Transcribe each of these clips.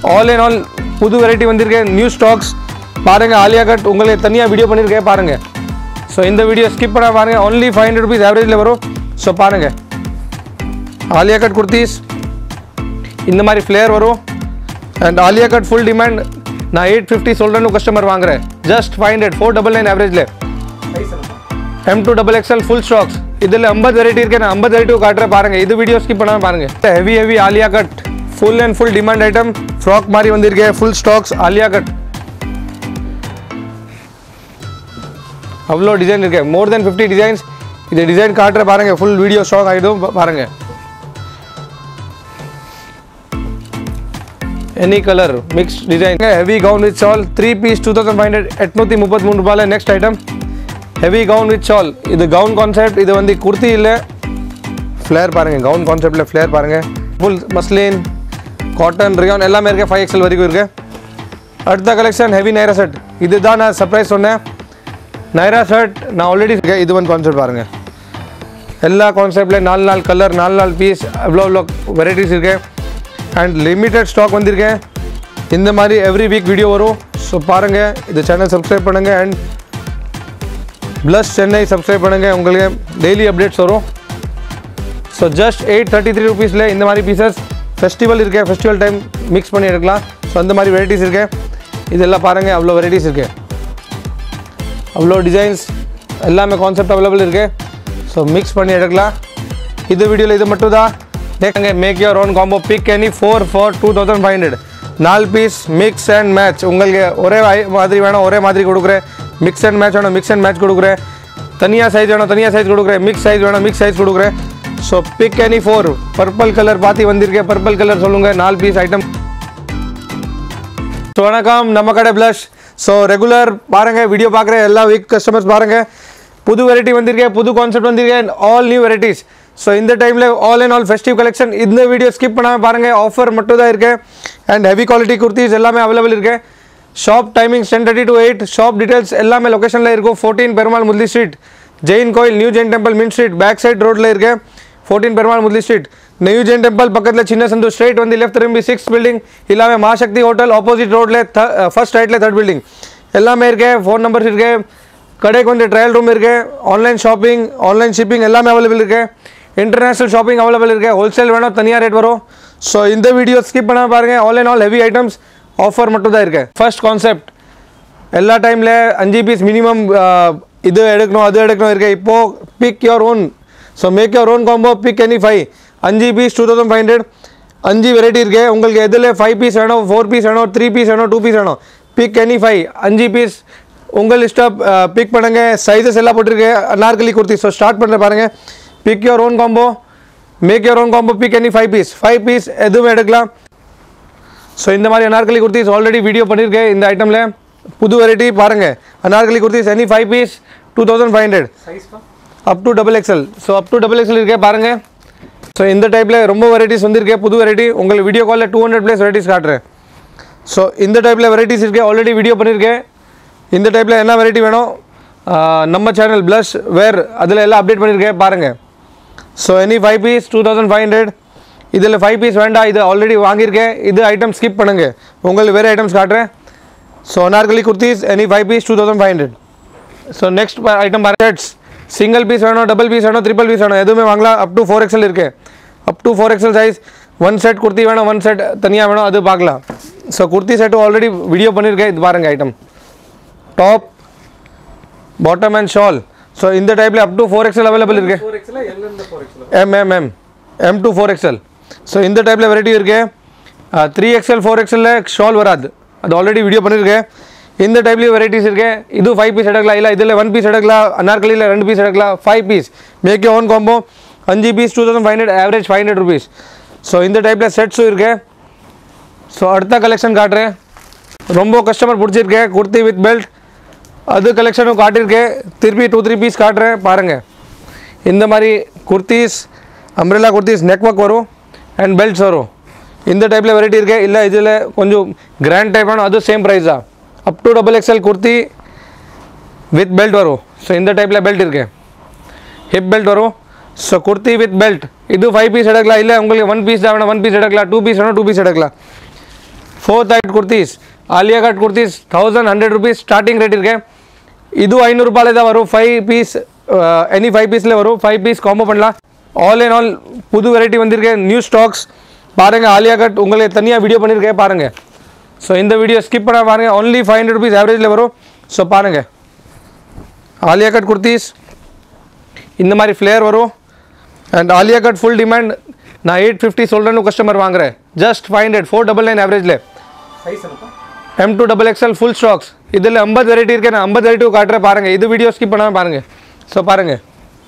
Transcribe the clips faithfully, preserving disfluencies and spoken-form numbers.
All in all புது variety வந்திருக்கேன், new stocks பாருங்கள். ஆலியா கட் உங்களுக்கு தனியாக வீடியோ பண்ணியிருக்கேன் பாருங்கள். ஸோ இந்த வீடியோ ஸ்கிப் பண்ண பாருங்கள். ஒன்லி ஃபைவ் ஹண்ட்ரட் ருபீஸ் ஆவரேஜில் வரும். ஸோ பாருங்கள், ஆலியா கட் குர்த்திஸ் இந்த மாதிரி ஃப்ளேர் வரும். And Alia cut full demand. நான் எயிட் ஃபிஃப்டி சொல்கிறேன்னு கஸ்டமர் வாங்குறேன், just five hundred four double nine ஆவரேஜில். M to double XL full stocks. இதில் ஐம்பது வெரைட்டி இருக்குது, நான் ஐம்பது வெரைட்டி காட்டுறேன் பாருங்கள். இது வீடியோ ஸ்கிப் பண்ணாமல் பாருங்கள். Heavy heavy Alia cut full and full demand item. Frock மாதிரி வந்திருக்கேன், ஃபுல் ஸ்டாக்ஸ் ஆலியா கட். அவ்வளோ டிசைன் இருக்கு, மோர் தென் ஃபிஃப்டி டிசைன்ஸ். இது டிசைன் காட்டுற பாருங்க, ஃபுல் வீடியோ ஸ்டாக் ஆகிடும் பாருங்க. Any colour mix design. Heavy gown with shawl three piece two thousand five hundred எட்நூற்றி முப்பத்தி மூணு ரூபாயில். Next item heavy gown with shawl. இது கவுன் கான்செப்ட். இது வந்து குர்த்தி இல்லை, ஃப்ளேர் பாருங்க. கவுன் கான்செப்டில் ஃப்ளேர் பாருங்க. ஃபுல் மஸ்லின் காட்டன் ரியான் எல்லாமே இருக்குது, ஃபைவ் எக்ஸ்எல் வரைக்கும் இருக்குது. அடுத்த கலெக்ஷன் ஹெவி நைரா செட். இதுதான் நான் சர்ப்ரைஸ் சொன்னேன். நைரா ஷர்ட் நான் ஆல்ரெடி இருக்கேன். இது ஒன் கான்செப்ட் பாருங்கள். எல்லா கான்செப்டில் நாலு நாலு கலர் நாலு நாலு பீஸ் அவ்வளோ அவ்வளோ வெரைட்டிஸ் இருக்கு. அண்ட் லிமிட்டட் ஸ்டாக் வந்திருக்கேன். இந்த மாதிரி எவ்ரி வீக் வீடியோ வரும். ஸோ பாருங்கள், இது சேனல் சப்ஸ்கிரைப் பண்ணுங்கள். அண்ட் ப்ளஸ் சென்னை சப்ஸ்கிரைப் பண்ணுங்கள், உங்களுக்கு டெய்லி அப்டேட்ஸ் வரும். So just eight thirty three ருபீஸில் இந்த மாதிரி பீசஸ். ஃபெஸ்டிவல் இருக்கே, ஃபெஸ்டிவல் டைம் மிக்ஸ் பண்ணி எடுக்கலாம். ஸோ அந்த மாதிரி வெரைட்டிஸ் இருக்கு. இதெல்லாம் பாருங்கள், அவ்வளோ வெரைட்டிஸ் இருக்குது, அவ்வளோ டிசைன்ஸ் எல்லாமே கான்செப்ட் அவைலபிள் இருக்குது. ஸோ மிக்ஸ் பண்ணி எடுக்கலாம். இது வீடியோவில் இது மட்டும் தான். தேங்க make your own combo pick any four for two thousand five hundred நாலு பீஸ் மிக்ஸ் அண்ட் மேட்ச். உங்களுக்கு ஒரே மாதிரி வேணும் ஒரே மாதிரி கொடுக்குறேன். மிக்ஸ் அண்ட் மேட்ச் வேணும் மிக்ஸ் அண்ட் மேட்ச் கொடுக்குறேன். தனியாக சைஸ் வேணும் தனியாக சைஸ் கொடுக்குறேன். மிக்ஸ் சைஸ் வேணும் மிக்ஸ் சைஸ் கொடுக்குறேன். So pick any four. Purple colour பார்த்து வந்திருக்கேன், பர்பிள் கலர் சொல்லுங்கள். நாலு பீஸ் ஐட்டம். ஸோ வணக்கம், நம்ம கடை ப்ளஷ். ஸோ ரெகுலர் பாருங்கள், வீடியோ பார்க்குற எல்லா வீக் கஸ்டமர்ஸ் பாருங்கள். புது வெரைட்டி வந்திருக்கேன், புது கான்செப்ட் வந்திருக்கேன், ஆல் நியூ வெரைட்டிஸ். ஸோ இந்த டைமில் all and all festive collection. இந்த வீடியோ ஸ்கிப் பண்ணாமல் பாருங்கள், ஆஃபர் மட்டும் தான் இருக்குது. அண்ட் ஹெவி குவாலிட்டி குர்த்திஸ் எல்லாமே அவைலபிள் இருக்குது. Shop timings ten thirty to eight. Shop details எல்லாமே லொக்கேஷனில் இருக்கும். ஃபோர்டீன் பெருமாள் முரளி ஸ்ட்ரீட், ஜெயின் கோயில், new Jain temple main street back side ரோட்டில் இருக்கு. Fourteen Perumal Murali street, new Jain temple பக்கத்தில் சின்ன சந்து ஸ்ட்ரைட் வந்து லெஃப்ட் திரும்பி சிக்ஸ் பில்டிங். இல்லாமல் மாசக்தி ஹோட்டல் ஆப்போசிட் ரோட்டில் ஃபர்ஸ்ட் ரைட்டில் தேர்ட் பில்டிங் எல்லாமே இருக்கு. ஃபோன் நம்பர்ஸ் இருக்கு. கடைக்கு வந்து ட்ரையல் ரூம் இருக்கு. ஆன்லைன் ஷாப்பிங் ஆன்லைன் ஷிப்பிங் எல்லாமே அவைலபிள் இருக்கு. இன்டர்நேஷனல் ஷாப்பிங் அவைலபிள் இருக்கு. ஹோல்சேல் வேணும் தனியாக ரேட் வரும். ஸோ இந்த வீடியோ ஸ்கிப் பண்ணாமல் பாருங்கள். All and all heavy items, offer மட்டும் தான் இருக்கு. ஃபர்ஸ்ட் கான்செப்ட் எல்லா டைமில் அஞ்சு பீஸ் மினிமம் இது எடுக்கணும் அது எடுக்கணும் இருக்கு. இப்போது pick your own. So make your own combo pick any five. அஞ்சு piece two thousand five hundred அஞ்சு வெரைட்டி இருக்கு. உங்களுக்கு எதில் ஃபைவ் பீஸ் வேணும், ஃபோர் பீஸ் வேணும், த்ரீ பீஸ் வேணும், டூ பீஸ் வேணும், பிக் எனி ஃபைவ். அஞ்சு பீஸ் உங்கள் லிஸ்ட்டாக பிக் பண்ணுங்க. சைஸஸ் எல்லாம் போட்டிருக்கு. அனார்கலி குர்த்தி. ஸோ ஸ்டார்ட் பண்ணுற பாருங்கள். Pick your own combo, make your own combo, pick any five piece. Five piece எதுவும் எடுக்கலாம். ஸோ இந்த மாதிரி அனார்கலி குர்த்திஸ் ஆல்ரெடி வீடியோ பண்ணியிருக்கேன். இந்த ஐட்டமில் புது வெரைட்டி பாருங்கள். Anarkali kurtis any five piece two thousand five hundred up to double XL. So up to double XL இருக்கே பாருங்கள். ஸோ இந்த டைப்பில் ரொம்ப வெரைட்டிஸ் வந்திருக்கேன், புது வெரைட்டி. உங்களுக்கு வீடியோ காலில் டூ ஹண்ட்ரட் ப்ளஸ் வெரைட்டிஸ் காட்டுறேன். ஸோ இந்த டைப்பில் வெரைட்டிஸ் இருக்கு, ஆல்ரெடி வீடியோ பண்ணியிருக்கேன். இந்த டைப்பில் என்ன வெரைட்டி வேணும் நம்ம சேனல் ப்ளஸ் வேர் அதில் எல்லாம் அப்டேட் பண்ணியிருக்கேன் பாருங்கள். So any five piece two thousand five hundred. இதில் ஃபைவ் பீஸ் வேண்டாம், இது ஆல்ரெடி வாங்கியிருக்கேன். இது ஐட்டம் ஸ்கிப் பண்ணுங்கள், உங்களுக்கு வேறு ஐட்டம்ஸ் காட்டுறேன். So Anarkali kurtis any five piece two thousand five hundred. So next item shirts. Single piece வேணும், டபுள் பீஸ் வேணும், ட்ரிபிள் பீஸ் வேணும், எதுவுமே வாங்கலாம். அப் டு ஃபோர் எக்ஸ்எல் இருக்குது. Up to four XL size. One set kurti வேணும், ஒன் செட் தனியாக வேணும், அது பார்க்கலாம். ஸோ குர்த்தி செட்டும் ஆல்ரெடி வீடியோ பண்ணியிருக்கேன். இது பாருங்கள் item. Top bottom and shawl. So இந்த டைப்பில் up to four XL available இருக்குது. M M M M to four XL. So இந்த டைப்பில் வெரைட்டி இருக்குது. த்ரீ எக்ஸ்எல் ஃபோர் எக்ஸ்எல்ல ஷால் வராது, அது ஆல்ரெடி வீடியோ பண்ணியிருக்கேன். இந்த டைப்லேயும் வெரைட்டிஸ் இருக்கு. இது ஃபைவ் பீஸ் எடுக்கலாம், இல்லை இதில் ஒன் பீஸ் எடுக்கலாம். அனார்கலியில் ரெண்டு பீஸ் எடுக்கலாம். Five piece make your own combo. அஞ்சு piece two thousand five hundred average five hundred rupees. So இந்த டைப்பில் செட்ஸும் இருக்கு. ஸோ அடுத்த கலெக்ஷன் காட்டுறேன். ரொம்ப கஸ்டமர் பிடிச்சிருக்கேன். குர்த்தி வித் பெல்ட் அது கலெக்ஷனும் காட்டியிருக்கேன். திருப்பி டூ த்ரீ பீஸ் காட்டுறேன் பாருங்கள். இந்த மாதிரி kurtis umbrella kurtis neck work வரும் அண்ட் பெல்ட்ஸ் வரும். இந்த டைப்பில் வெரைட்டி இருக்குது. இல்லை இதில் கொஞ்சம் கிராண்ட் டைப் வேணும், அது சேம் ப்ரைஸ் தான். Up to double XL kurti with belt வரும். ஸோ இந்த டைப்பில் பெல்ட் இருக்கு, ஹிப் பெல்ட் வரும். ஸோ குர்த்தி வித் பெல்ட் இது ஃபைவ் பீஸ் எடுக்கலாம். இல்லை உங்களுக்கு ஒன் பீஸ் தான் வேணும், ஒன் பீஸ் எடுக்கலாம். டூ பீஸ் வேணும், டூ பீஸ் எடுக்கலாம். Four tight kurtis Alia cut kurtis thousand hundred rupees starting rate இருக்கு. இது ஐநூறு ரூபாயில தான் வரும். ஃபைவ் பீஸ் எனி ஃபைவ் பீஸில் வரும். ஃபைவ் பீஸ் காம்போ பண்ணலாம். ஆல் இன் ஆல் புது வெரைட்டி வந்திருக்கேன், நியூ ஸ்டாக்ஸ் பாருங்கள். ஆலியா கட் உங்களுக்கு தனியாக வீடியோ பண்ணியிருக்கேன் பாருங்கள். ஸோ இந்த வீடியோ ஸ்கிப் பண்ண பாருங்கள். ஒன்லி ஃபைவ் ஹண்ட்ரட் ருபீஸ் ஆவரேஜில் வரும். ஸோ பாருங்கள் ஆலியா கட் குர்த்திஸ் இந்த மாதிரி ஃப்ளேர் வரும். And Alia cut full demand. நான் எயிட் ஃபிஃப்டி சொல்கிறேன்னு கஸ்டமர் வாங்குறேன். Just five hundred four double nine ஆவரேஜில். M to double XL full stocks. இதில் ஐம்பது வெரைட்டி இருக்கேன். நான் ஐம்பது வெரைட்டி காட்டுறேன் பாருங்கள். இது வீடியோ ஸ்கிப் பண்ணாமல் பாருங்கள். ஸோ பாருங்கள்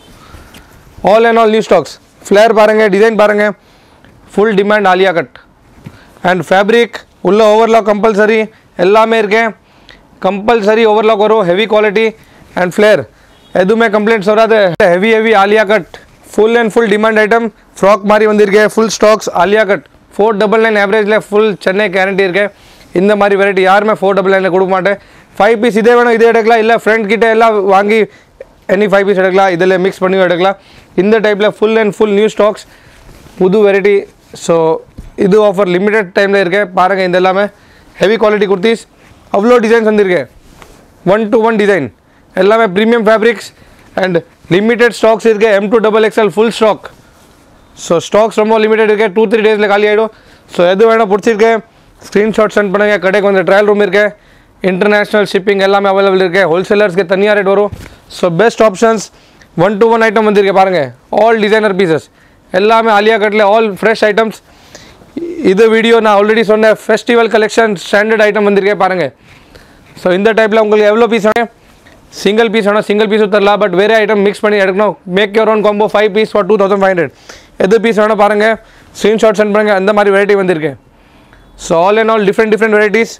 all and all new stocks. Flare பாருங்கள், டிசைன் பாருங்கள். Full demand Alia cut. And fabric உள்ள ஓவர்லாக் கம்பல்சரி எல்லாமே இருக்கேன். கம்பல்சரி ஓவர்லாக் வரும். ஹெவி குவாலிட்டி அண்ட் ஃப்ளேர் எதுவுமே கம்ப்ளைண்ட்ஸ் வராது. Heavy heavy Alia cut full and full demand item. Frock மாதிரி வந்திருக்கேன். Full stocks Alia cut four double nine ஆவரேஜில் ஃபுல் சென்னை கேரண்டி இருக்கேன். இந்த மாதிரி வெரைட்டி யாருமே ஃபோர் டபுள் நைனில் கொடுக்க மாட்டேன். ஃபைவ் பீஸ் இதே வேணும் இதே எடுக்கலாம். இல்லை ஃப்ரெண்ட் கிட்டே எல்லாம் வாங்கி எனி ஃபைவ் பீஸ் எடுக்கலாம். இதில் மிக்ஸ் பண்ணி எடுக்கலாம். இந்த டைப்பில் full and full new stocks புது வெரைட்டி. ஸோ இது ஆஃபர் லிமிடெட் டைமில் இருக்கேன் பாருங்கள். இந்த எல்லாமே ஹெவி குவாலிட்டி குர்த்திஸ். அவ்வளோ டிசைன்ஸ் வந்திருக்கேன். ஒன் டு ஒன் டிசைன் எல்லாமே premium fabrics and limited stocks இருக்குது. M to double XL full stock. So stocks ரொம்ப லிமிடெட் இருக்குது. டூ த்ரீ டேஸில் காலி ஆகிடும். ஸோ எது வேணால் பிடிச்சிருக்கேன் ஸ்க்ரீன்ஷாட் சென்ட் பண்ணுங்கள். கடைக்கு வந்து ட்ரையல் ரூம் இருக்குது. இன்டர்நேஷ்னல் ஷிப்பிங் எல்லாமே அவைலபிள் இருக்குது. ஹோல்சேலர்ஸ்க்கு தனியாக ரேட் வரும். So best options. One to one item வந்திருக்கேன் பாருங்கள். ஆல் டிசைனர் பீசஸ் எல்லாமே ஆலியா கட்டில் ஆல் ஃப்ரெஷ் ஐட்டம்ஸ். இது வீடியோ நான் ஆல்ரெடி சொன்னேன். ஃபெஸ்டிவல் கலெக்ஷன் ஸ்டாண்டர்ட் ஐட்டம் வந்திருக்கேன் பாருங்கள். ஸோ இந்த டைப்பில் உங்களுக்கு எவ்வளோ பீஸ் வேணும்? சிங்கிள் பீஸ் வேணும் சிங்கிள் பீஸ் தரலாம். பட் வேறு ஐட்டம் மிக்ஸ் பண்ணி எடுக்கணும். Make your own combo five piece for two thousand five hundred. எது பீஸ் வேணும் பாருங்கள். ஸ்க்ரீன்ஷாட் சென்ட் பண்ணுங்கள். அந்த மாதிரி வெரைட்டி வந்திருக்கு. So all and all different different varieties.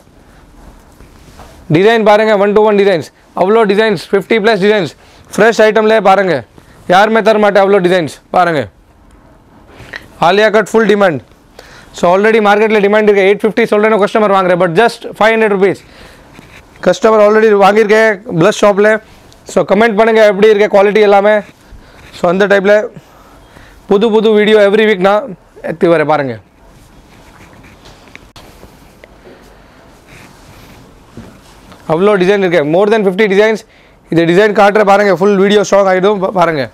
Design பாருங்கள். ஒன் டு ஒன் டிசைன்ஸ் அவ்வளோ designs. Fifty plus designs fresh ஐட்டம்லேயே பாருங்கள். யாருமே தர மாட்டேன் அவ்வளோ டிசைன்ஸ் பாருங்கள். Alia cut full demand. So already மார்க்கெட்டில் டிமாண்ட் இருக்குது. எயிட் ஃபிஃப்டி சொல்கிறேன்னு கஸ்டமர் வாங்குறேன். But just five hundred rupees customer already வாங்கியிருக்கேன் ப்ளஸ் ஷாப்பில். ஸோ கமெண்ட் பண்ணுங்கள் எப்படி இருக்க குவாலிட்டி எல்லாமே. ஸோ அந்த டைப்பில் புது புது வீடியோ எவ்ரி வீக் நான் எத்தி வரேன் பாருங்கள். அவ்வளோ டிசைன் இருக்கு. More than fifty designs. இது டிசைன் காட்டுற பாருங்கள். ஃபுல் வீடியோ ஸ்டாக் ஆகிடும் பாருங்கள்.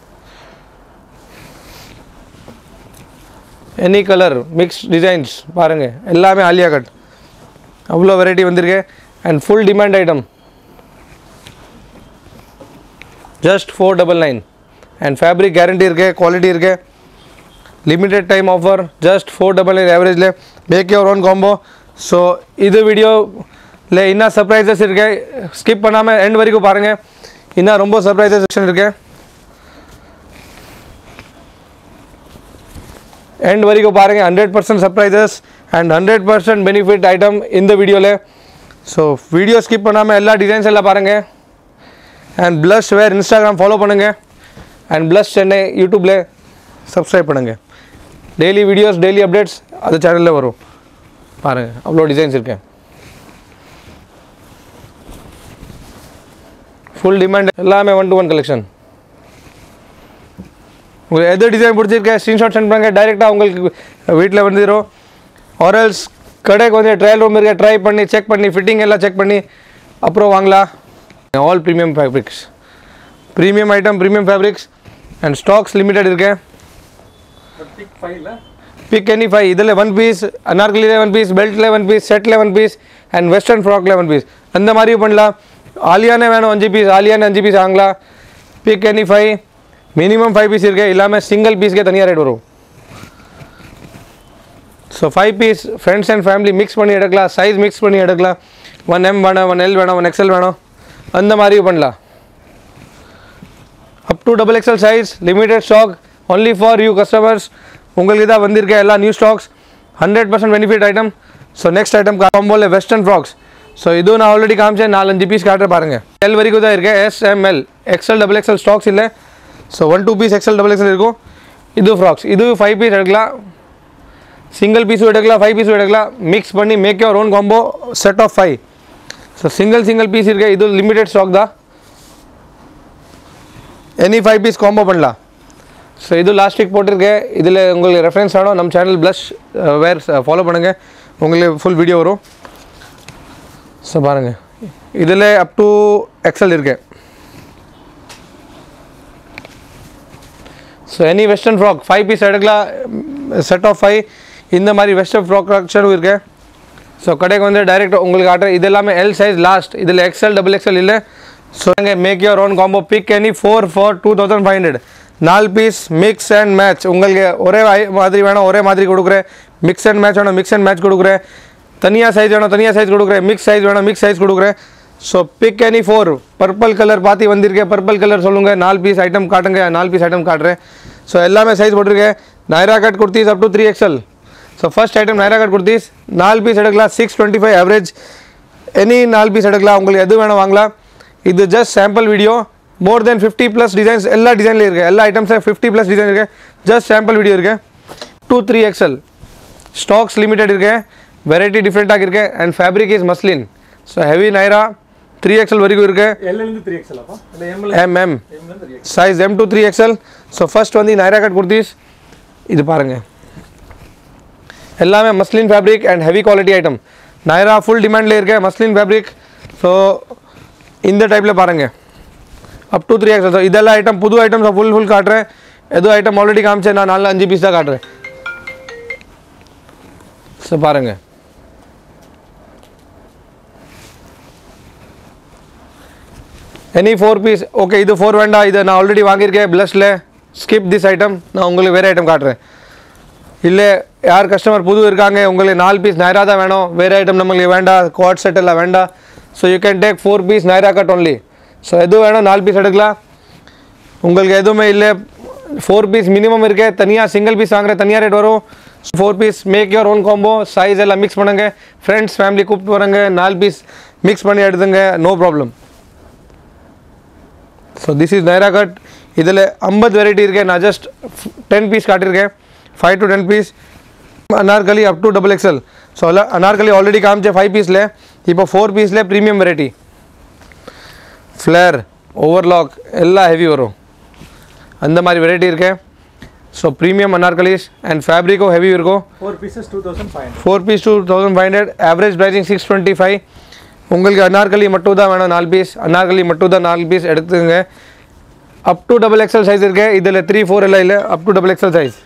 எனி கலர் மிக்ஸ் டிசைன்ஸ் பாருங்கள். எல்லாமே ஆலியா கட் அவ்வளோ வெரைட்டி வந்திருக்கு. And full demand item. Just four double nine. And fabric guarantee இருக்கு. குவாலிட்டி இருக்கு. Limited time offer. Just four double nine ஆவரேஜில். Make your own combo. So இது வீடியோ இல்லை இன்னும் சர்ப்ரைசஸ் இருக்கு. ஸ்கிப் பண்ணாமல் எண்ட் வரைக்கும் பாருங்கள். இன்னும் ரொம்ப சர்ப்ரைசஸ் செக்ஷன் இருக்கு. எண்ட் வரைக்கும் பாருங்கள். Hundred percent surprises and hundred percent benefit item இந்த வீடியோவில். ஸோ வீடியோ ஸ்கிப் பண்ணாமல் எல்லா டிசைன்ஸ் எல்லாம் பாருங்கள். And plus wear Instagram follow பண்ணுங்கள். அண்ட் ப்ளஸ் சென்னை யூடியூப்பில் சப்ஸ்கிரைப் பண்ணுங்கள். டெய்லி வீடியோஸ் டெய்லி அப்டேட்ஸ் அது சேனலில் வரும் பாருங்கள். அவ்வளோ டிசைன்ஸ் இருக்கேன். ஃபுல் டிமாண்ட் எல்லாமே ஒன் டு ஒன் கலெக்ஷன். உங்களுக்கு எது டிசைன் பிடிச்சிருக்கேன் ஸ்க்ரீன்ஷாட் சென்ட் பண்ணுங்கள். டைரெக்டாக உங்களுக்கு வீட்டில் வந்துடும். ஆரல்ஸ் கடைக்கு வந்து ட்ரையல் ரூம் இருக்க ட்ரை பண்ணி செக் பண்ணி ஃபிட்டிங் எல்லாம் செக் பண்ணி அப்புறம் வாங்கலாம். All premium fabrics. Premium item premium fabrics and stocks limited இருக்கேன். Pick any five. இதில் ஒன் பீஸ் அனார்கலியில் ஒன் பீஸ் பெல்ட்டில் ஒன் பீஸ் செட்டில் ஒன் பீஸ் அண்ட் வெஸ்டர்ன் ஃப்ராக்கில் ஒன் பீஸ் அந்த மாதிரியும் பண்ணலாம். ஆலியானே வேணும் அஞ்சு பீஸ் ஆலியானே அஞ்சு பீஸ் வாங்கலாம். Pick any five minimum five piece இருக்கு. இல்லாமல் சிங்கிள் பீஸ்க்கே தனியாக ரேட் வரும். So five piece friends and family mix பண்ணி எடுக்கலாம். சைஸ் மிக்ஸ் பண்ணி எடுக்கலாம். ஒன் எம் வேணும் ஒன் எல் வேணும் ஒன் எக்ஸ்எல் வேணும் அந்த மாதிரியும் பண்ணலாம். Up to double XL size limited stock only for you customers. உங்களுக்கு தான் வந்திருக்க எல்லா new stocks hundred percent benefit item. So next item காம்போவில் வெஸ்டர்ன் ஃப்ராக்ஸ். ஸோ இதுவும் நான் ஆல்ரெடி காமிச்சேன். நாலஞ்சு பீஸ் காட்டுற பாருங்கள். எல் வரைக்கும் தான் இருக்கேன். S M L XL double XL stocks இல்லை. So one two piece XL double XL இருக்கும். இது ஃப்ராக்ஸ். இது ஃபைவ் பீஸ் எடுக்கலாம். சிங்கிள் பீஸும் எடுக்கலாம் ஃபைவ் பீஸும் எடுக்கலாம். மிக்ஸ் பண்ணி make your own combo set of five. So single single piece இருக்கு. இது லிமிடெட் ஸ்டாக் தான். எனி ஃபைவ் பீஸ் காம்போ பண்ணலாம். ஸோ இது லாஸ்ட் வீக் போட்டிருக்கேன். இதில் உங்களுக்கு ரெஃபரன்ஸ் ஆனோ நம்ம சேனல் ப்ளஸ் வேர் ஃபாலோ பண்ணுங்கள். உங்களுக்கு ஃபுல் வீடியோ வரும். ஸோ பாருங்கள், இதில் அப் டு எக்ஸல் இருக்கு. So any western frock five piece எடுக்கலாம், செட் ஆஃப் ஃபைவ் இந்த மாதிரி வெஸ்டர்ன் ஃப்ராக் கலெக்ஷனும் இருக்கு. ஸோ கடைக்கு வந்து டைரெக்ட் உங்களுக்கு ஆர்டர். இது எல்லாமே எல் சைஸ் லாஸ்ட், இதில் எக்ஸ்எல் டபுள் எக்ஸ்எல் இல்லை. ஸோ நீங்கள் make your own combo, pick any four for two thousand five hundred நாலு பீஸ் மிக்ஸ் அண்ட் மேட்ச். உங்களுக்கு ஒரே மாதிரி வேணும் ஒரே மாதிரி கொடுக்குறேன், மிக்ஸ் அண்ட் மேட்ச் வேணும் மிக்ஸ் அண்ட் மேட்ச் கொடுக்குறேன், தனியாக சைஸ் வேணும் தனியாக சைஸ் கொடுக்குறேன், மிக்ஸ் சைஸ் வேணும் மிக்ஸ் சைஸ் கொடுக்குறேன். So pick any four. Purple colour பார்த்து வந்திருக்கேன், பர்பிள் கலர் சொல்லுங்கள், நாலு பீஸ் ஐட்டம் காட்டுங்க, நாலு பீஸ் ஐட்டம் காட்டுறேன். ஸோ எல்லாமே சைஸ் போட்டிருக்கேன். Naira cut kurtis up to three XL. So first item Naira cut kurtis, நாலு பீஸ் எடுக்கலாம், சிக்ஸ் டுவெண்ட்டி ஃபைவ் ஆவரேஜ். எனி நாலு பீஸ் எடுக்கலாம், உங்களுக்கு எது வேணும் வாங்கலாம். இது just sample video. More than fifty plus designs எல்லா டிசைன்லேயும் இருக்குது, எல்லா ஐட்டம்ஸில் ஃபிஃப்டி ப்ளஸ் டிசைன் இருக்குது. ஜஸ்ட் சாம்பிள் வீடியோ இருக்குது. Two three XL stocks limited இருக்கு, வெரைட்டி டிஃப்ரெண்ட்டாக இருக்கு. And fabric is muslin. So heavy Naira three XL வரைக்கும் இருக்கு. M M size M to three XL. So first வந்து நைரா கட் குர்த்திஸ். இது பாருங்கள், எல்லாமே muslin fabric and heavy quality item. Naira full டிமாண்டில் இருக்கு மஸ்லின் ஃபேப்ரிக். ஸோ இந்த டைப்பில் பாருங்கள், up to three XL. So இதெல்லாம் ஐட்டம் புது ஐட்டம் ஃபுல் ஃபுல் காட்டுறேன். எதுவும் ஐட்டம் ஆல்ரெடி காமிச்சேன், நான் நாலு அஞ்சு பீஸ் தான் காட்டுறேன். ஸோ பாருங்கள், எனி ஃபோர் பீஸ் ஓகே. இது ஃபோர் வேண்டாம், இதை நான் ஆல்ரெடி வாங்கியிருக்கேன் ப்ளஸில், ஸ்கிப் திஸ் ஐட்டம். நான் உங்களுக்கு வேறு ஐட்டம் காட்டுறேன். இல்லை யார் கஸ்டமர் புது இருக்காங்க, உங்களுக்கு நாலு பீஸ் நைரா தான் வேணும், வேறு ஐட்டம் நம்மளுக்கு வேண்டாம், குவாட் செட் எல்லாம் வேண்டாம். So you can take four piece Naira cut only. So எதுவும் வேணும் நாலு பீஸ் எடுக்கலாம். உங்களுக்கு எதுவுமே இல்லை, ஃபோர் பீஸ் மினிமம் இருக்கு. தனியாக சிங்கிள் பீஸ் வாங்குற தனியாக ரேட் வரும். Four piece make your own combo. Size எல்லாம் மிக்ஸ் பண்ணுங்க, ஃப்ரெண்ட்ஸ் ஃபேமிலி கூப்பிட்டு வராங்க, நாலு பீஸ் மிக்ஸ் பண்ணி எடுத்துங்க, no problem. So this is Naira cut. இதில் ஐம்பது வெரைட்டி இருக்கு, நான் ஜஸ்ட் டென் பீஸ் காட்டியிருக்கேன், five to ten piece. Anarkali up to double XL. So anarkali already காமிச்சேன் ஃபைவ் பீஸில், இப்போ ஃபோர் பீஸில் ப்ரீமியம் வெரைட்டி. ஃப்ளேர் ஓவர்லாக் எல்லாம் ஹெவி வரும், அந்த மாதிரி வெரைட்டி இருக்கு. ஸோ ப்ரீமியம் அனார்கலிஸ் அண்ட் ஃபேப்ரிக்கும் ஹெவி இருக்கும். Four pieces two thousand five hundred four piece two thousand five hundred average pricing six twenty five. உங்களுக்கு அனார்கலி மட்டும் தான் வேணும் நாலு பீஸ், அனார்கலி மட்டும் தான் நாலு பீஸ் எடுத்துங்க. Up to double XL size இருக்கு, இதில் த்ரீ ஃபோர் எல்லாம் இல்லை, up to double XL size.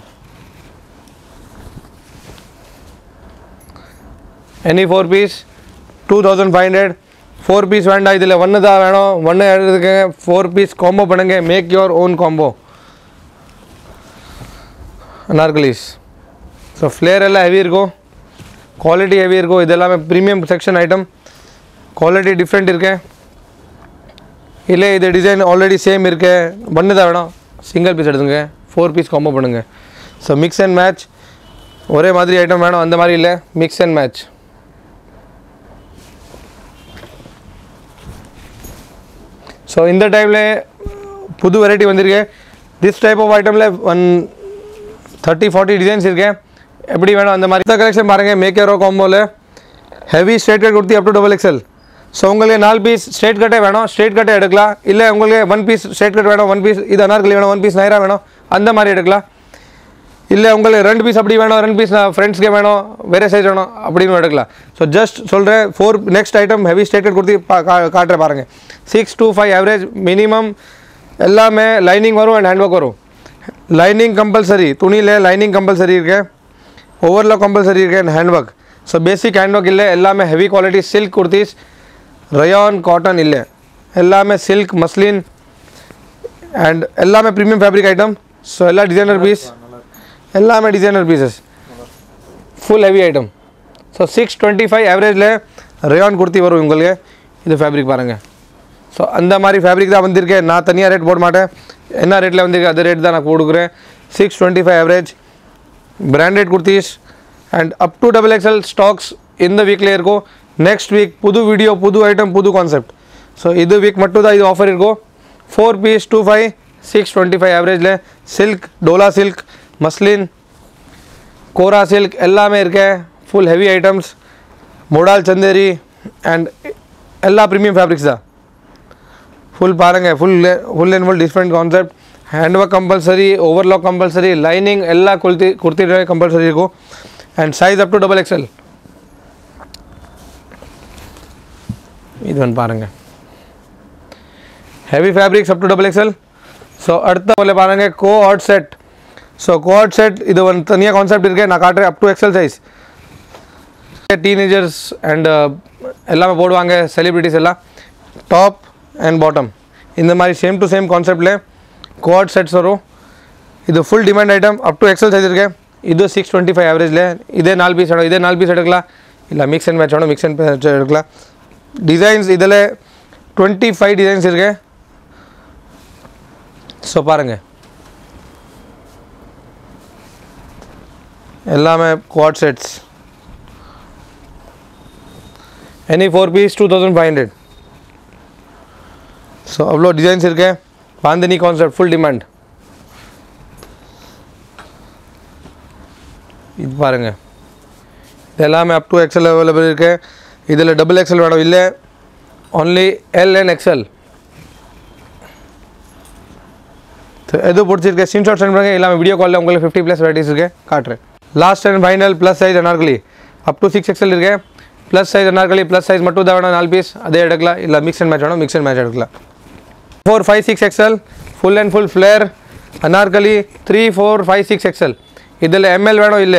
Any four piece two thousand five hundred. Four piece வேண்டாம், இதில் ஒன்று தான் வேணும், ஒன்று எடுத்துக்கங்க. ஃபோர் பீஸ் காம்போ பண்ணுங்க, make your own combo. Anarkalis. So flare எல்லாம் ஹெவி இருக்கும், குவாலிட்டி ஹெவி இருக்கும். இது எல்லாமே premium section item, quality different இருக்கு. இல்லை இது டிசைன் ஆல்ரெடி சேம் இருக்கு, ஒன்று தான் வேணும், சிங்கிள் பீஸ் எடுத்துங்க, ஃபோர் பீஸ் காம்போ பண்ணுங்க. ஸோ மிக்ஸ் அண்ட் மேட்ச், ஒரே மாதிரி ஐட்டம் வேணும் அந்த மாதிரி இல்லை, மிக்ஸ் அண்ட் மேட்ச். ஸோ இந்த டைமில் புது வெரைட்டி வந்திருக்கு. திஸ் டைப் ஆஃப் ஐட்டமில் ஒன் தேர்ட்டி ஃபார்ட்டி டிசைன்ஸ் இருக்கு, எப்படி வேணும் அந்த மாதிரி. இந்த கலெக்ஷன் பாருங்கள், மேக் யுவர் காம்போவில் ஹெவி ஸ்ட்ரெயிட் கட் கொடுத்து up to double XL. So உங்களுக்கு நாலு பீஸ் ஸ்ட்ரெயிட் கட்டே வேணும், ஸ்ட்ரெயிட் கட்டே எடுக்கலாம். இல்லை உங்களுக்கு ஒன் பீஸ் ஸ்ட்ரெயிட் கட் வேணும், ஒன் பீஸ் இது அனார்கலி வேணும், ஒன் பீஸ் நைரா வேணும், அந்த மாதிரி எடுக்கலாம். இல்லை உங்களுக்கு ரெண்டு பீஸ் அப்படி வேணும், ரெண்டு பீஸ் நான் ஃப்ரெண்ட்ஸ்க்கே வேணும், வேறு சைஸ் வேணும் அப்படின்னு எடுக்கலாம். ஸோ ஜஸ்ட் சொல்கிறேன், for next item heavy straight cut கொடுத்து பா காட்டுறேன் பாருங்கள். Six two five average minimum. எல்லாமே லைனிங் வரும் அண்ட் ஹேண்ட் ஒர்க் வரும். லைனிங் கம்பல்சரி, துணியில் லைனிங் கம்பல்சரி இருக்கு, ஓவர்லாக் கம்பல்சரி இருக்கு and hand work. So basic hand work இல்லை, எல்லாமே heavy quality silk kurtis, rayon cotton இல்லை, எல்லாமே சில்க் மஸ்லின் அண்ட் எல்லாமே ப்ரீமியம் ஃபேப்ரிக் ஐட்டம். ஸோ எல்லா டிசைனர் பீஸ், எல்லாமே designer pieces, full heavy item. So six twenty five ஆவரேஜில் rayon kurti வரும் உங்களுக்கு. இது ஃபேப்ரிக் பாருங்கள். ஸோ அந்த மாதிரி ஃபேப்ரிக் தான் வந்திருக்கேன், நான் தனியாக ரேட் போட மாட்டேன், என்ன ரேட்டில் வந்திருக்கு அது ரேட் தான் நான் கொடுக்குறேன். Six twenty five average branded kurtis and up to double XL stocks இந்த வீக்லேயே இருக்கும். நெக்ஸ்ட் வீக் புது வீடியோ, புது ஐட்டம், புது கான்செப்ட். ஸோ இது வீக் மட்டும் தான் இது ஆஃபர் இருக்கும். Four piece two five six twenty five ஆவரேஜில் silk, dola silk, muslin, kora silk எல்லாமே இருக்கு. Full heavy items, modal Chanderi and எல்லா ப்ரீமியம் ஃபேப்ரிக்ஸ் தான். ஃபுல் பாருங்கள், full full and full different concept. Hand work compulsory, overlock compulsory, lining எல்லா kurti kurti compulsory இருக்கும். And size up to double XL. இது வந்து பாருங்கள் heavy fabrics up to double XL. So அடுத்த போல பாருங்கள் coord set. So coord set இது வந்து தனியாக கான்செப்ட் இருக்குது, நான் காட்டுறேன். Up to XL size teenagers and எல்லாமே போடுவாங்க செலிபிரிட்டிஸ் எல்லாம். டாப் அண்ட் பாட்டம் இந்த மாதிரி சேம் டு சேம் கான்செப்டில் கோஆர்ட் செட்ஸ் வரும். இது full demand item. Up to XL size இருக்கு. இது சிக்ஸ் டுவெண்ட்டி ஃபைவ் ஆவரேஜில் இதே நாலு பீஸ் வேணும், இதே நாலு பீஸ் எடுக்கலாம். இல்லை மிக்ஸ் அண்ட் மேட்ச் வேணும், மிக்ஸ் அண்ட் மேட்ச் எடுக்கலாம். டிசைன்ஸ் இதில் டுவெண்ட்டி ஃபைவ் டிசைன்ஸ் இருக்கு. ஸோ பாருங்கள் எல்லாமே quad sets. Any four piece two thousand five hundred. So அவ்வளோ டிசைன்ஸ் இருக்கு. Bandhani concept full demand. இது பாருங்கள் இது எல்லாமே அப் டு எக்ஸ்எல் அவைலபிள் இருக்குது. இதில் டபுள் எக்ஸ்எல் வேணும், இல்லை ஒன்லி எல் அண்ட் எக்ஸ்எல். எது பிடிச்சிருக்கு ஸ்க்ரீன்ஷாட் சென்ட் பண்ணுங்கள். எல்லாமே வீடியோ காலில் உங்களுக்கு ஃபிஃப்டி ப்ளஸ் வெரைட்டிஸ் இருக்குது காட்டுறேன். Last and final plus size anarkali up to six XL இருக்கு. Plus size anarkali plus size மட்டும் தான் வேணும், நாலு பீஸ் அதே எடுக்கலாம். இல்லை மிக்ஸ் அண்ட் மேட்ச் வேணும், மிக்ஸ் அண்ட் மேட்ச் எடுக்கலாம். Four five six XL full and full flare anarkali. Three four five six XL இதில் எம்எல் வேணும், இல்லை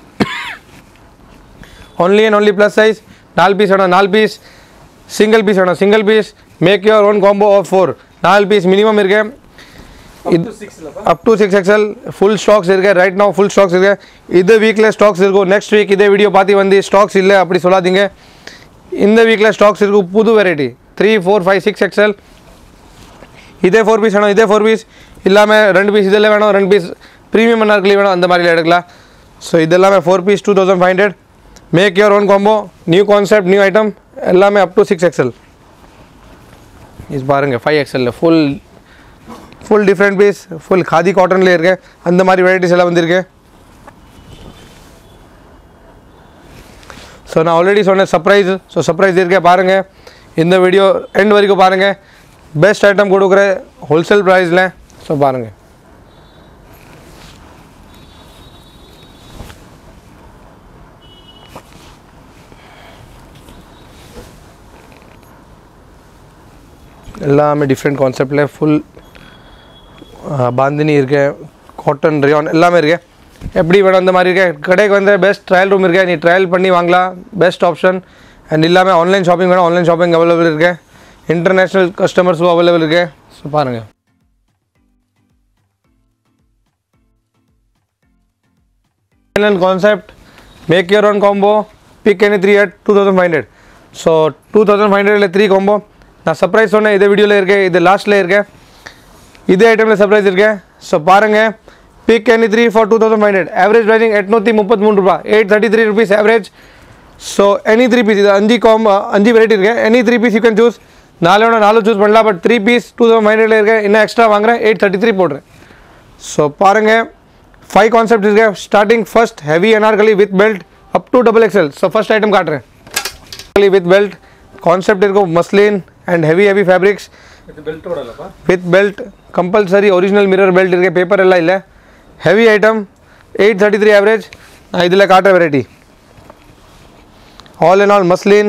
only and only plus size. நாலு பீஸ் வேணும், நாலு பீஸ். சிங்கிள் பீஸ் வேணும், single piece. Make your own combo of four. நாலு piece minimum இருக்கு. Up to six XL full stocks இருக்கு. ரைட் நவ் ஃபுல் ஸ்டாக்ஸ் இருக்கு. இது வீக்கில் ஸ்டாக்ஸ் இருக்கும். நெக்ஸ்ட் வீக் இதே வீடியோ பார்த்து வந்து ஸ்டாக்ஸ் இல்லை அப்படி சொல்லாதீங்க. இந்த வீக்கில் ஸ்டாக்ஸ் இருக்கும். புது variety three four five six XL. இதே ஃபோர் பீஸ் வேணும், இதே ஃபோர் பீஸ் இல்லாமல் ரெண்டு பீஸ் இதில் வேணும், ரெண்டு பீஸ் ப்ரீமியம் அனார்கலி வேணும், அந்த மாதிரில எடுக்கலாம். ஸோ இதெல்லாமே four piece two thousand five hundred. Make your own combo. New concept, new item எல்லாமே அப் டு சிக்ஸ் எக்ஸ்எல். இது பாருங்கள் ஃபைவ் எக்ஸ்எல்ல full full different piece full khadi காட்டன்லேயே இருக்கு. அந்த மாதிரி வெரைட்டிஸ் எல்லாம் வந்திருக்கு. ஸோ நான் ஆல்ரெடி சொன்னேன் சர்ப்ரைஸ். ஸோ சர்ப்ரைஸ் இருக்கேன் பாருங்கள். இந்த வீடியோ எண்ட் வரைக்கும் பாருங்கள். பெஸ்ட் ஐட்டம் கொடுக்குற ஹோல்சேல் ப்ரைஸில். ஸோ பாருங்கள் எல்லாமே டிஃப்ரெண்ட் கான்செப்டில் ஃபுல் பாந்தினி இருக்கு, காட்டன் ரயான் எல்லாமே இருக்கு. எப்படி வேணும் அந்த மாதிரி இருக்கு. கடைக்கு வந்து பெஸ்ட் ட்ரையல் ரூம் இருக்கு, நீ ட்ரையல் பண்ணி வாங்கலாம். Best option. அண்ட் எல்லாமே ஆன்லைன் ஷாப்பிங் வேணும், ஆன்லைன் ஷாப்பிங் அவைலபிள் இருக்கு. இன்டர்நேஷ்னல் கஸ்டமர்ஸும் அவைலபிள் இருக்கு. ஸோ பாருங்கள் final concept. Make your own combo. Pick any three at two thousand five hundred. So two thousand five ஹண்ட்ரட்ல த்ரீ காம்போ. நான் surprise சொன்னேன் இதே வீடியோவில் இருக்கேன், இது லாஸ்ட்டில் இருக்கேன். இதே ஐட்டமில் சர்ப்ரைஸ் இருக்கேன். ஸோ பாருங்கள் pick any three for two thousand five hundred. Average pricing எட்நூற்றி முப்பத்தி மூணு ரூபா, eight thirty three rupees average. So any three piece இது அஞ்சு காம் அஞ்சு வெரைட்டி இருக்கு. Any three piece you can choose. நாலு வேணும் நாலு சூஸ் பண்ணலாம். But three piece two thousand five ஹண்ட்ரட்ல இருக்கேன். இன்னும் எக்ஸ்ட்ரா வாங்குறேன், எயிட் தேர்ட்டி த்ரீ போடுறேன். ஸோ பாருங்கள் ஃபைவ் கான்செப்ட் இருக்கு. Starting first heavy anarkali with belt up to double XL. So first item காட்டுறேன். வித் பெல்ட் கான்செப்ட் இருக்கும். Muslin and heavy heavy fabrics with belt compulsory original mirror belt ಇருக்கு. Paper ಎಲ್ಲ ಇಲ್ಲ. Heavy item eight thirty three average. ಇದೆಲ್ಲ ಕಾಟ variety. All in all muslin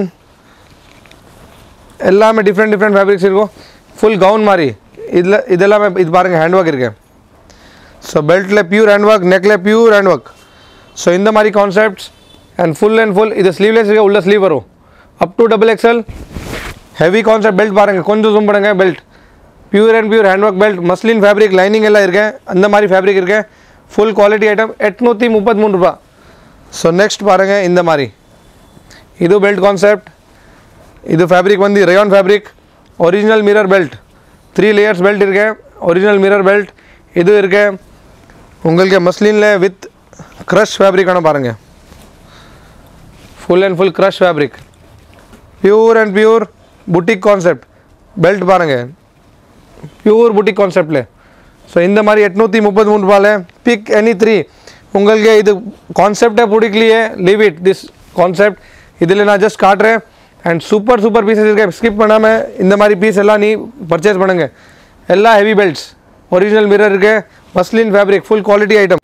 எல்லாமே different different fabrics இருக்கும். Full gown மாதிரி இதில் இதெல்லாமே இது பாருங்கள் ஹேண்ட் ஒர்க் இருக்கு. ஸோ பெல்ட்டில் பியூர் ஹேண்ட் ஒர்க், நெக்கில் பியூர் ஹேண்ட் ஒர்க். ஸோ இந்த மாதிரி concepts and full and full இது ஸ்லீவ்லெஸ் இருக்கு. உள்ள ஸ்லீவ் வரும். Up to double XL heavy concept. Belt பாருங்கள் கொஞ்சம் ஜூம் பண்ணுங்க. Belt pure and pure hand work belt. Muslin fabric lining எல்லாம் இருக்கு. அந்த மாதிரி ஃபேப்ரிக் இருக்கு. Full quality item. எட்நூற்றி முப்பத்தி மூணு ரூபா. ஸோ நெக்ஸ்ட் பாருங்கள் இந்த மாதிரி இது பெல்ட் கான்செப்ட். இது ஃபேப்ரிக் வந்து rayon fabric. Original mirror belt. Three layers belt இருக்கு. ஒரிஜினல் மிரர் பெல்ட் இது இருக்கு. உங்களுக்கு மஸ்லினில் வித் க்ரஷ் ஃபேப்ரிக் வேணும் பாருங்கள். Full and full crush fabric. Pure and pure boutique concept belt பாருங்கள். பியூர் புட்டிக் கான்செப்டில். ஸோ இந்த மாதிரி எட்நூற்றி முப்பத்தி மூணு ரூபாயில் பிக் எனி த்ரீ. உங்களுக்கு இது கான்செப்டே பிடிக்கலையே லீவ் இட் திஸ் கான்செப்ட். இதில் நான் ஜஸ்ட் காட்டுறேன். அண்ட் சூப்பர் சூப்பர் பீசஸ் இருக்கு. ஸ்கிப் பண்ணாமல் இந்த மாதிரி பீஸ் எல்லாம் நீ பர்ச்சேஸ் பண்ணுங்கள். எல்லாம் ஹெவி பெல்ட்ஸ். ஒரிஜினல் மிரர் இருக்கு. Muslin fabric full quality item.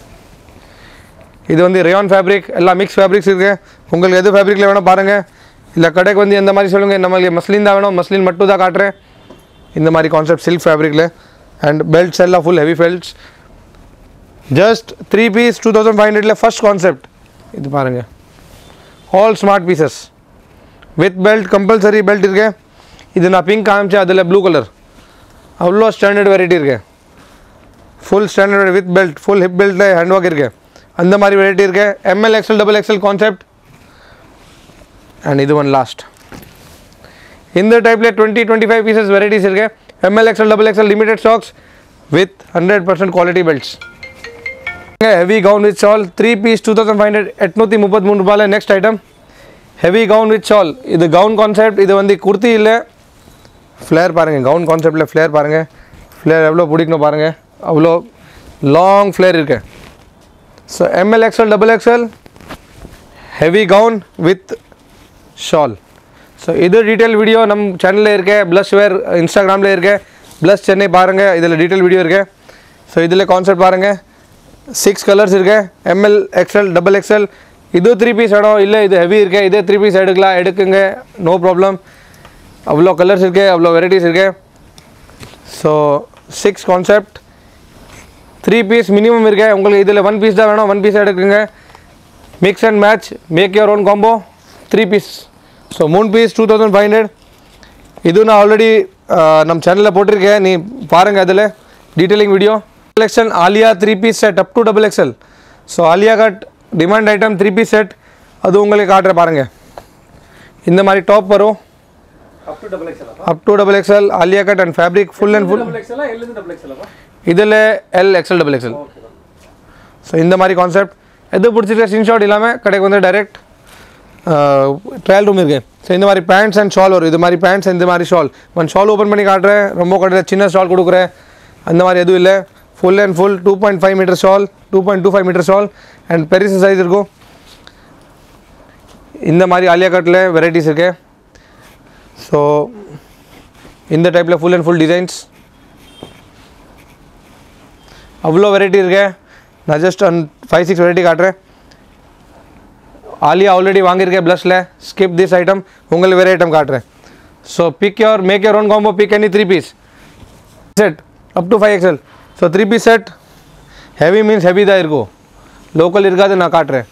இது வந்து ரயான் ஃபேப்ரிக். எல்லாம் மிக்ஸ் ஃபேப்ரிக்ஸ் இருக்குது. உங்களுக்கு எது ஃபேப்ரிக்கில் வேணும் பாருங்கள். இல்லை கடைக்கு வந்து இந்த மாதிரி சொல்லுங்கள் நம்மளுக்கு மஸ்லின் தான் வேணும் மஸ்லின் மட்டும் தான் காட்டுறேன் இந்த மாதிரி கான்செப்ட் சில்க் ஃபேப்ரிக்கில் அண்ட் பெல்ட்ஸ் எல்லாம் full heavy belts just three piece two thousand five ஹண்ட்ரடில் ஃபஸ்ட் கான்செப்ட் இது பாருங்கள் all smart pieces with belt compulsory belt இருக்கு இது நான் பிங்க் காமிச்சேன் அதில் ப்ளூ கலர் அவ்வளோ ஸ்டாண்டர்ட் வெரைட்டி இருக்கு full standard with belt full hip பெல்ட்டில் ஹேண்ட் ஒர்க் இருக்கு அந்த மாதிரி வெரைட்டி இருக்கு M L XL double XL concept and இது ஒன் லாஸ்ட் இந்த டைப்பில் twenty twenty five pieces varieties இருக்கு M L XL double XL limited stocks with hundred percent quality belts heavy gown with shawl three piece two thousand five hundred எட்நூற்றி முப்பத்தி மூணு ரூபாயில் next item heavy gown with shawl இது gown concept இது வந்து குர்த்தி இல்லை Flair பாருங்கள் கவுன் கான்செப்டில் ஃப்ளேர் பாருங்கள் ஃப்ளேர் எவ்வளோ பிடிக்கணும் பாருங்கள் அவ்வளோ லாங் ஃப்ளேர் இருக்கு so M L XL double XL heavy gown with shawl so இது டீட்டெயில் வீடியோ நம்ம சேனலில் இருக்க ப்ளஸ் வேர் இன்ஸ்டாகிராமில் இருக்க ப்ளஸ் சென்னை பாருங்கள் இதில் டீட்டெயில் வீடியோ இருக்கு ஸோ இதில் கான்செப்ட் பாருங்கள் சிக்ஸ் கலர்ஸ் இருக்கு எம்எல் எக்ஸ்எல் டபுள் எக்ஸ்எல் இது த்ரீ பீஸ் இடம் இல்லை இது ஹெவி இருக்கு இதே த்ரீ பீஸ் எடுக்கலாம் எடுக்குங்க நோ ப்ராப்ளம் அவ்வளோ கலர்ஸ் இருக்கு அவ்வளோ வெரைட்டிஸ் இருக்கு so six concept three piece minimum இருக்கு உங்களுக்கு இதில் ஒன் பீஸ் தான் வேணும் ஒன் பீஸ் எடுக்குங்க mix and match make your own combo three piece so மூணு piece two thousand five hundred இது நான் ஆல்ரெடி நம்ம சேனலில் போட்டிருக்கேன் நீ பாருங்கள் அதில் detailing video collection Alia three piece set up to double XL so Alia cut demand item three piece set அது உங்களுக்கு காட்டுற பாருங்கள் இந்த மாதிரி டாப் வரும் up to double XL up to double XL Alia cut and fabric full and full double XL L இருந்து double XL அப்பா இதில் L XL double XL okay so இந்த மாதிரி கான்செப்ட் எது பிடிச்சிருக்க ஸ்க்ரீன்ஷாட் இல்லாமல் கடைக்கு வந்து டைரெக்ட் ட்ரையல் ரூம் இருக்கு ஸோ இந்த மாதிரி பேண்ட்ஸ் அண்ட் ஷால் வரும் இது மாதிரி பேண்ட்ஸ் இந்த மாதிரி ஷால் ஒன் ஷால் ஓப்பன் பண்ணி காட்டுறேன் ரொம்ப கடையில் சின்ன ஷால் கொடுக்குறேன் அந்த மாதிரி எதுவும் இல்லை full and full two point five metre shawl two point two five metre shawl and பெரிஸ் சைஸ் இருக்கும் இந்த மாதிரி ஆலியா கட்டில் வெரைட்டிஸ் இருக்கு ஸோ இந்த டைப்பில் ஃபுல் அண்ட் ஃபுல் டிசைன்ஸ் அவ்வளோ வெரைட்டி இருக்கு நான் just one five six variety காட்டுறேன் ஆலியா ஆல்ரெடி வாங்கியிருக்கேன் ப்ளஸில் ஸ்கிப் திஸ் ஐட்டம் உங்களுக்கு வேறு ஐட்டம் காட்டுறேன் so pick your make your own combo pick any three piece set up to five XL so three piece set heavy means heavy தான் இருக்கும் local இருக்காது நான் காட்டுறேன்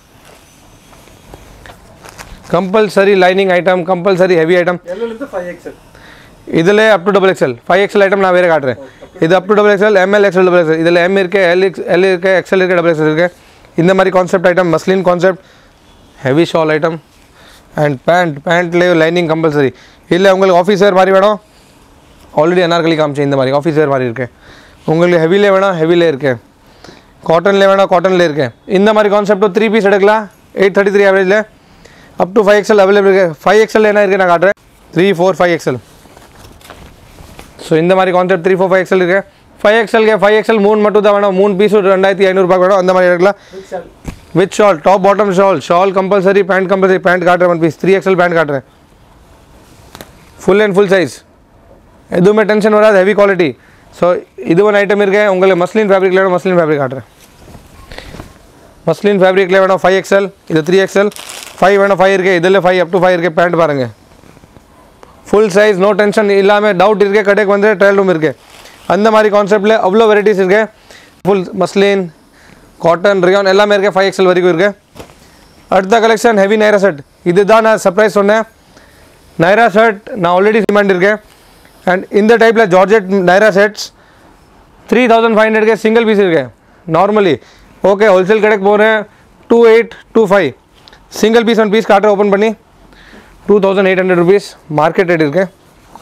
compulsory lining item compulsory heavy item L இருந்து five X L இதில் up to double XL five XL item நான் வேறு காட்டுறேன் இது up to double XL M L XL double XL இதில் எம் இருக்கு எல் எல் இருக்கு எக்ஸ்எல் இருக்கு டபுள் எக்ஸ்எல் இருக்கு இந்த மாதிரி concept item muslin concept heavy shawl item and pant பேண்ட்லேயே லைனிங் கம்பல்சரி இல்லை உங்களுக்கு ஆஃபீஸ் வேர் மாதிரி வேணும் ஆல்ரெடி அனார்கலி காமிச்சேன் இந்த மாதிரி ஆஃபீஸ் வேர் மாதிரி இருக்குது உங்களுக்கு ஹெவிலே வேணும் ஹெவிலே இருக்கு காட்டன்லேயே வேணும் காட்டன்லேயே இருக்கு இந்த மாதிரி கான்செப்டும் த்ரீ பீஸ் எடுக்கலாம் எயிட் தேர்ட்டி த்ரீ ஆவரேஜில் up to five XL available இருக்குது ஃபைவ் எக்ஸ்எல் என்ன இருக்குது நான் காட்டுறேன் three four five XL so இந்த மாதிரி concept three four five XL இருக்குது ஃபைவ் எக்ஸ்எல்க்கு ஃபைவ் எக்ஸ்எல் மூணு மட்டும் தான் வேணும் மூணு பீஸ் ரெண்டாயிரத்தி ஐநூறுரூபா வேணும் அந்த மாதிரி எடுக்கலாம் Which shall with shawl top bottom shawl shawl compulsory pant compulsory pant காட்டுறேன் one piece three XL pant காட்டுறேன் ஃபுல் அண்ட் ஃபுல் சைஸ் எதுவுமே டென்ஷன் வராது ஹெவி குவாலிட்டி ஸோ இது ஒன்று ஐட்டம் இருக்கு உங்களுக்கு மஸ்லின் ஃபேப்ரிக்கில் வேணும் மஸ்லின் ஃபேப்ரிக் காட்டுறேன் மஸ்லின் ஃபேப்ரிக்கில் வேணும் ஃபைவ் எக்ஸ்எல் இது த்ரீ எக்ஸ்எல் ஃபைவ் வேணும் ஃபைவ் இருக்குது இதில் ஃபைவ் அப் டு ஃபைவ் இருக்குது பேண்ட் பாருங்கள் ஃபுல் சைஸ் நோ டென்ஷன் இல்லாமல் டவுட் இருக்குது கடைக்கு வந்து ட்ரையல் ரூம் இருக்குது அந்த மாதிரி கான்செப்டில் அவ்வளோ வெரைட்டிஸ் இருக்குது ஃபுல் மஸ்லின் காட்டன் ரியான் எல்லாமே இருக்குது ஃபைவ் எக்ஸ்எல் வரைக்கும் இருக்குது அடுத்த கலெக்ஷன் ஹெவி நைரா செட் இதுதான் நான் சர்ப்ரைஸ் சொன்னேன் நைரா செட் நான் ஆல்ரெடி டிமாண்ட் இருக்கேன் அண்ட் இந்த டைப்பில் georgette Naira sets three thousand five ஹண்ட்ரட்க்கு சிங்கிள் பீஸ் இருக்கு நார்மலி ஓகே ஹோல்சேல் கடைக்கு போகிறேன் two eight two five single piece one piece காட்டுற ஓப்பன் பண்ணி two thousand eight hundred rupees market rate இருக்கு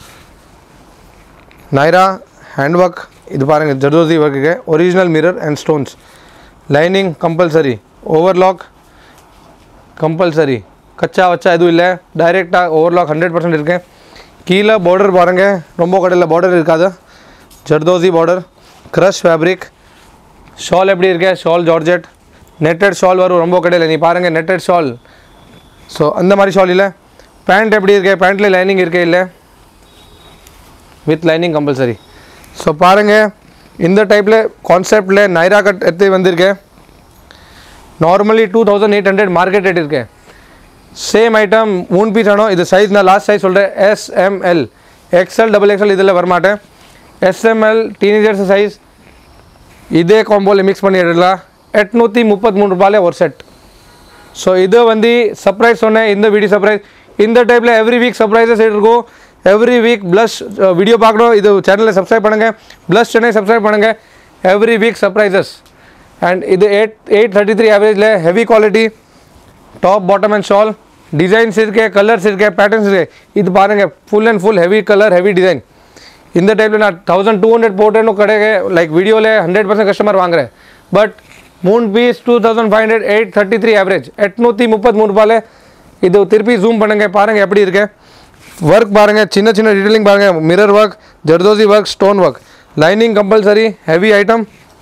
நைரா ஹேண்ட் ஒர்க் இது பாருங்கள் ஜர்தோசி ஒர்க் இருக்கு original mirror and stones lining compulsory overlock compulsory கச்சா வச்சா எதுவும் இல்லை டைரெக்டாக ஓவர்லாக் ஹண்ட்ரட் பர்சன்ட் இருக்கு கீழே பார்டர் பாருங்கள் ரொம்ப கடையில் பார்டர் இருக்காது zardozi border crush fabric shawl எப்படி இருக்கு ஷால் ஜார்ஜெட் நெட்டட் ஷால் வரும் ரொம்ப கடையில் நீ பாருங்கள் நெட்டட் ஷால் ஸோ அந்த மாதிரி ஷால் இல்லை பேண்ட் எப்படி இருக்கு பேண்ட்டில் லைனிங் இருக்கே இல்லை வித் லைனிங் கம்பல்சரி ஸோ பாருங்கள் இந்த டைப்பில் கான்செப்டில் நைரா கட் எடுத்து வந்திருக்கேன் normally two thousand eight hundred market rate இருக்கு சேம் ஐட்டம் மூணு பீஸ் வேணும். இது சைஸ் நான் லாஸ்ட் சைஸ் சொல்கிறேன், எஸ்எம்எல். எக்ஸ்எல் டபுள் எக்ஸ்எல் இதில் வரமாட்டேன். எஸ்எம்எல் டீனேஜர்ஸ் சைஸ் இதே காம்போவில் மிக்ஸ் பண்ணி எடுக்கலாம். எட்நூற்றி முப்பத்தி மூணு ரூபாயில் ஒரு செட். ஸோ இது வந்து சர்ப்ரைஸ் சொன்னேன், இந்த வீடியோ சர்ப்ரைஸ். இந்த டைப்பில் எவ்ரி வீக் சர்ப்ரைஸஸ் இருக்கும். எவ்ரி வீக் ப்ளஸ் வீடியோ பார்க்கணும், இது சேனலை சப்ஸ்கிரைப் பண்ணுங்கள். ப்ளஸ் சென்னை சப்ஸ்கிரைப் பண்ணுங்கள். Every week surprises. அண்ட் இது எயிட் எயிட் தேர்ட்டி த்ரீ ஆவரேஜில் heavy quality top bottom and shawl designs இருக்கு, கலர்ஸ் இருக்கு, பேட்டர்ன்ஸ் இருக்கு. இது பாருங்கள், full and full heavy colour heavy design. இந்த டைப்பில் நான் தௌசண்ட் டூ ஹண்ட்ரட் போட்டேன்னு கிடையாது, லைக் வீடியோவில் ஹண்ட்ரட் பர்சன்ட் கஸ்டமர் வாங்குறேன். பட் மூணு piece two thousand five hundred eight thirty three average எட்நூற்றி முப்பத்தி மூணு ரூபாயில். இது திருப்பி ஜூம் பண்ணுங்கள், பாருங்கள் எப்படி இருக்கு. ஒர்க் பாருங்கள், சின்ன சின்ன டீட்டெயிலிங் பாருங்கள். Mirror work, zardozi work, stone work, lining compulsory, heavy item.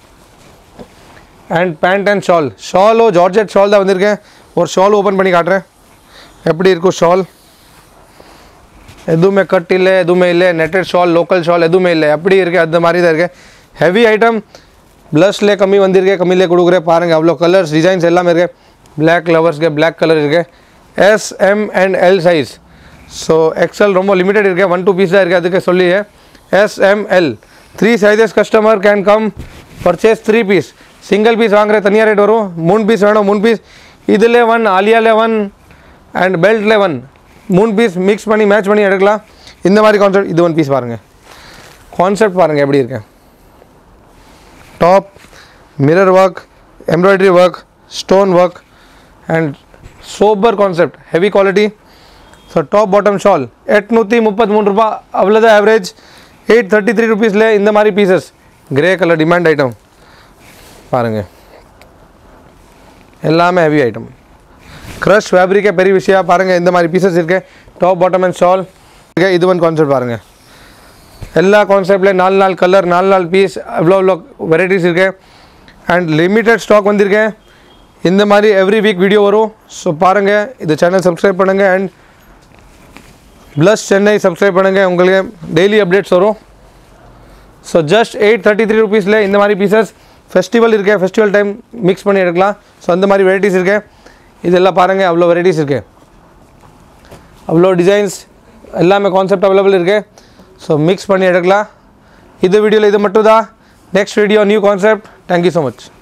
And pant and shawl. ஷாலோ ஜார்ஜெட் ஷால் தான் வந்திருக்கேன். ஒரு ஷால் ஓப்பன் பண்ணி காட்டுறேன் எப்படி இருக்கும் ஷால். எதுவுமே கட் இல்லை, எதுவுமே இல்லை. நெட்டட் ஷால், லோக்கல் ஷால் எதுவுமே இல்லை, எப்படி இருக்குது அந்த மாதிரி தான் இருக்குது. Heavy item. ப்ளஸ்லேயே கம்மி வந்திருக்கேன், கம்மியிலே கொடுக்குறேன். பாருங்கள் அவ்வளோ கலர்ஸ் டிசைன்ஸ் எல்லாமே இருக்குது. பிளாக் லவர்ஸ்க்கு பிளாக் கலர் இருக்குது. S M and L size. So XL ரொம்ப லிமிட்டட் இருக்குது, ஒன் டூ பீஸ் தான் இருக்குது, அதுக்கு சொல்லி S M L three sizes customer can come purchase three piece. Single piece வாங்குற தனியாக ரேட் வரும். மூணு பீஸ் வேணும், மூணு பீஸ். இதில் ஒன், ஆலியாவில் ஒன் அண்ட் பெல்ட்டில் ஒன். மூணு பீஸ் மிக்ஸ் பண்ணி மேட்ச் பண்ணி எடுக்கலாம். இந்த மாதிரி கான்செப்ட். இது ஒன் பீஸ் பாருங்கள், கான்செப்ட் பாருங்கள் எப்படி இருக்கு. Top mirror work, embroidery work, stone work and sober concept, heavy quality. So top bottom shawl எட்நூற்றி முப்பத்தி மூணு ரூபா அவ்வளோதான் ஆவரேஜ். எயிட் தேர்ட்டி த்ரீ ருபீஸில் இந்த மாதிரி pieces. Grey colour demand item பாருங்கள், எல்லாமே ஹெவி ஐட்டம். க்ரஷ் ஃபேப்ரிக்கே பெரிய விஷயம். பாருங்கள் இந்த மாதிரி பீசஸ் இருக்குது. டாப் பாட்டம் அண்ட் ஷால் இருக்குது. இது ஒன் கான்செப்ட் பாருங்கள். எல்லா கான்செப்டில் நாலு நாலு கலர், நாலு நாலு பீஸ், அவ்வளோ அவ்வளோ வெரைட்டிஸ் இருக்குது. அண்ட் லிமிட்டட் ஸ்டாக் வந்திருக்கேன். இந்த மாதிரி எவ்ரி வீக் வீடியோ வரும். ஸோ பாருங்கள், இது சேனல் சப்ஸ்கிரைப் பண்ணுங்கள். அண்ட் ப்ளஸ் சென்னை சப்ஸ்கிரைப் பண்ணுங்கள், உங்களுக்கு டெய்லி அப்டேட்ஸ் வரும். So just eight thirty three ருபீஸில் இந்த மாதிரி பீசஸ். ஃபெஸ்டிவல் இருக்கேன், ஃபெஸ்டிவல் டைம் மிக்ஸ் பண்ணி எடுக்கலாம். ஸோ அந்த மாதிரி வெரைட்டிஸ் இருக்கேன். இதெல்லாம் பாருங்கள், அவ்வளோ வெரைட்டிஸ் இருக்குது, அவ்வளோ டிசைன்ஸ், எல்லாமே கான்செப்ட் அவைலபிள் இருக்குது. ஸோ மிக்ஸ் பண்ணி எடுக்கலாம். இந்த வீடியோவில் இது மட்டும் தான். Next video new concept. Thank you so much.